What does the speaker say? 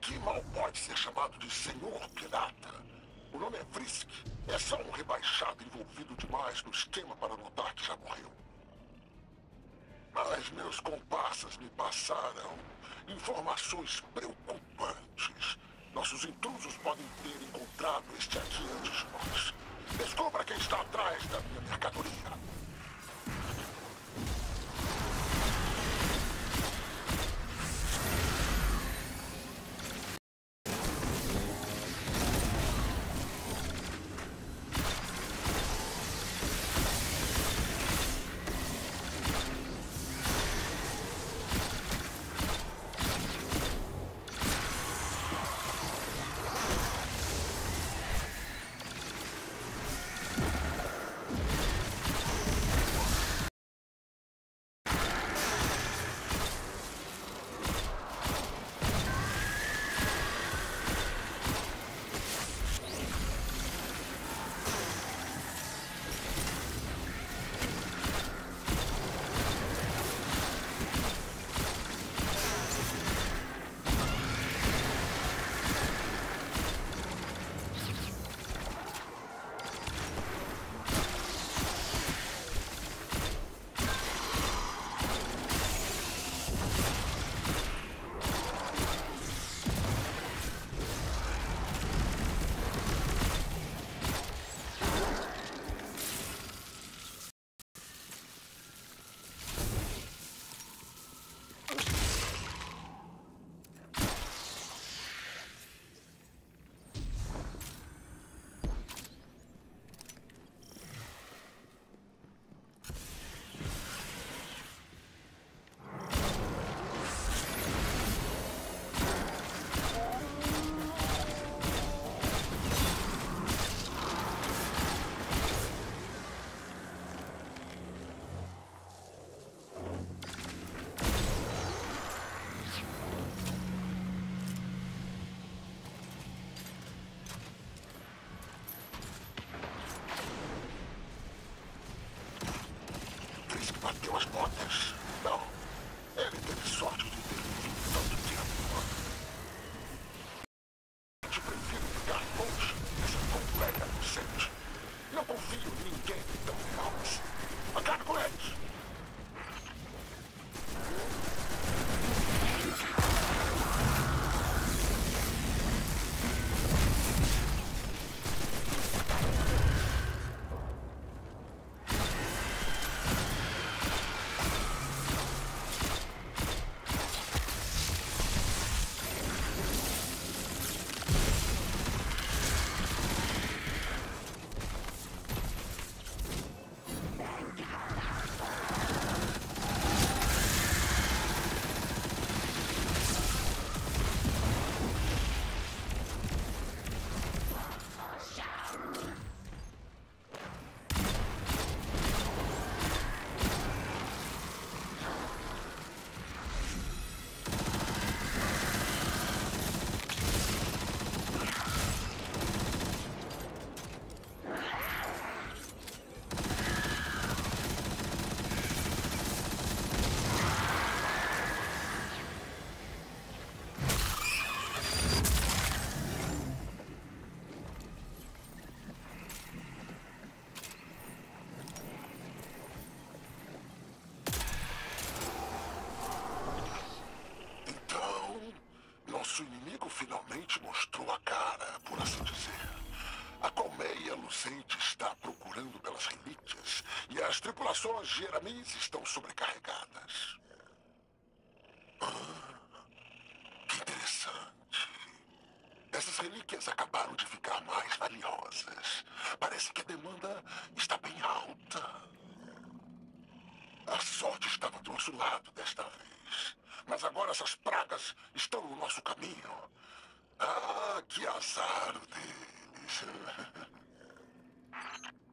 aqui mal pode ser chamado de Senhor Pirata. O nome é Vrisk. É só um rebaixado envolvido demais no esquema para notar que já morreu. Mas meus comparsas me passaram informações preocupantes. Nossos intrusos podem ter encontrado este aqui antes de nós. Descubra quem está atrás da minha mercadoria. Bateu as botas. Não. Ele teve sorte de ter vivido tanto tempo. Eu prefiro ficar longe dessa completa inocente. Não confio em ninguém tão real assim. Acabe com eles. Nosso inimigo finalmente mostrou a cara, por assim dizer. A colmeia lucente está procurando pelas relíquias e as tripulações de Eramis estão sobrecarregadas. Que interessante. Essas relíquias acabaram de ficar mais valiosas. Parece que a demanda está bem alta. A sorte estava do nosso lado desta vez. Mas agora essas pragas estão no nosso caminho. Ah, que azar deles.